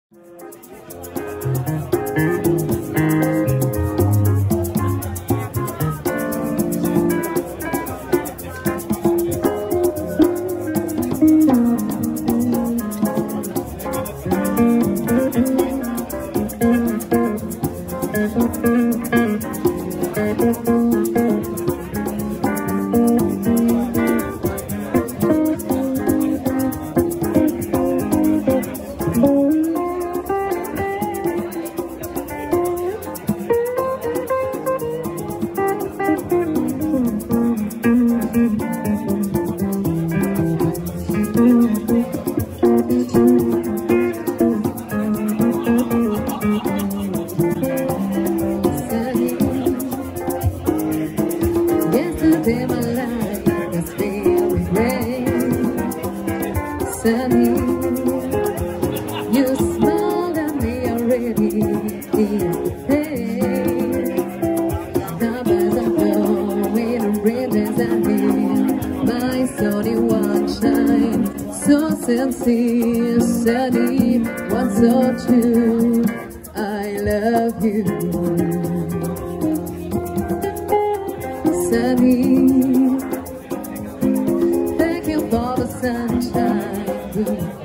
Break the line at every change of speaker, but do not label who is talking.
Yesterday my life was filled with rain. Sunny, you smiled at me already in the pain. Now as I go in the rain as I hear my sunny one shine, so sincere, sunny, one so true. I love you. Sunny, thank you for the sunshine.